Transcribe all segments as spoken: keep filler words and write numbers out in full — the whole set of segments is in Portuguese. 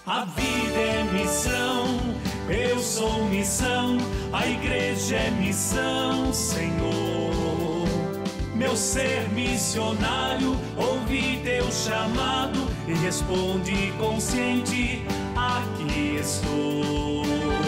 A vida é missão, eu sou missão, a igreja é missão, Senhor. Meu ser missionário, ouvi teu chamado e respondi consciente, aqui estou.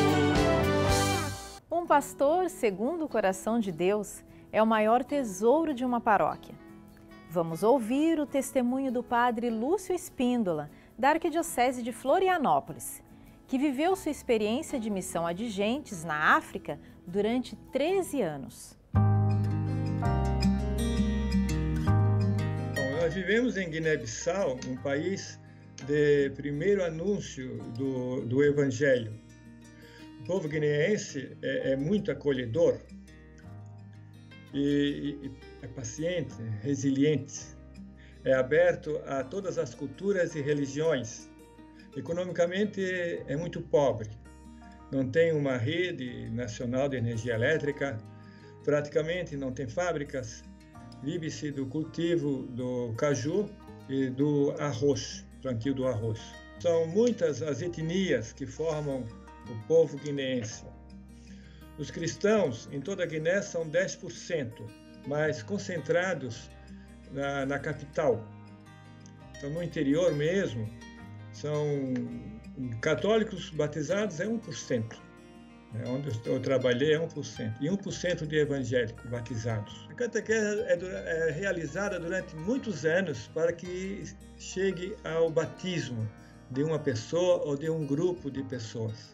Um pastor, segundo o coração de Deus, é o maior tesouro de uma paróquia. Vamos ouvir o testemunho do padre Lúcio Espíndola, da Arquidiocese de Florianópolis, que viveu sua experiência de missão a Digentes, na África, durante treze anos. Bom, nós vivemos em Guiné-Bissau, um país de primeiro anúncio do, do Evangelho. O povo guineense é, é muito acolhedor e, e é paciente, resiliente. É aberto a todas as culturas e religiões. Economicamente é muito pobre. Não tem uma rede nacional de energia elétrica, praticamente não tem fábricas. Vive-se do cultivo do caju e do arroz, plantio do arroz. São muitas as etnias que formam o povo guineense. Os cristãos em toda a Guiné são dez por cento, mas concentrados Na, na capital. Então, no interior mesmo, são católicos batizados é um por cento. É, onde eu trabalhei é um por cento. E um por cento de evangélicos batizados. A catequese é, é realizada durante muitos anos para que chegue ao batismo de uma pessoa ou de um grupo de pessoas.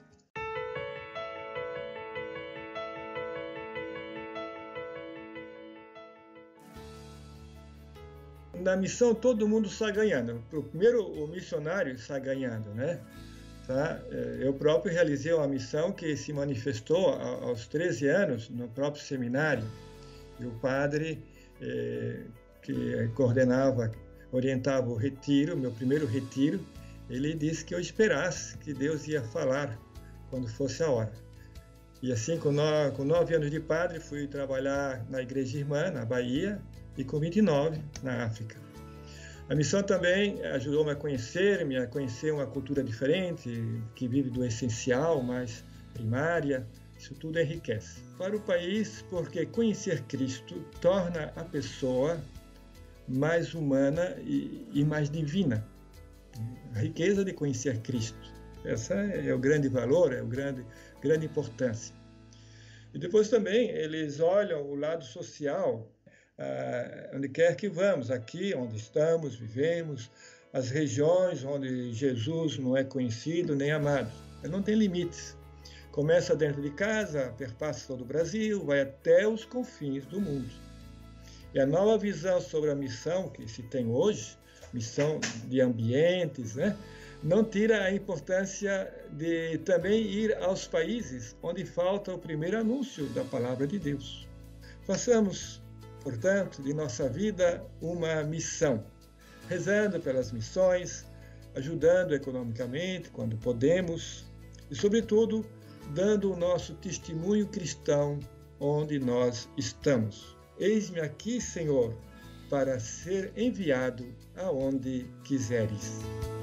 Na missão todo mundo está ganhando. Primeiro o missionário está ganhando, né? Tá? Eu próprio realizei uma missão que se manifestou aos treze anos no próprio seminário. E o padre eh, que coordenava, orientava o retiro, meu primeiro retiro, ele disse que eu esperasse que Deus ia falar quando fosse a hora. E assim, com nove, com nove anos de padre, fui trabalhar na Igreja Irmã, na Bahia, e com vinte e nove na África. A missão também ajudou-me a conhecer-me, a conhecer uma cultura diferente, que vive do essencial, mais primária. Isso tudo enriquece. Para o país, porque conhecer Cristo torna a pessoa mais humana e, e mais divina. A riqueza de conhecer Cristo. Essa é o grande valor, é a grande, grande importância. E depois também eles olham o lado social, Uh, onde quer que vamos, aqui onde estamos, vivemos, as regiões onde Jesus não é conhecido nem amado. Não tem limites. Começa dentro de casa, perpassa todo o Brasil, vai até os confins do mundo. E a nova visão sobre a missão que se tem hoje, missão de ambientes, né, não tira a importância de também ir aos países onde falta o primeiro anúncio da palavra de Deus. Façamos, portanto, de nossa vida uma missão, rezando pelas missões, ajudando economicamente quando podemos e, sobretudo, dando o nosso testemunho cristão onde nós estamos. Eis-me aqui, Senhor, para ser enviado aonde quiseres.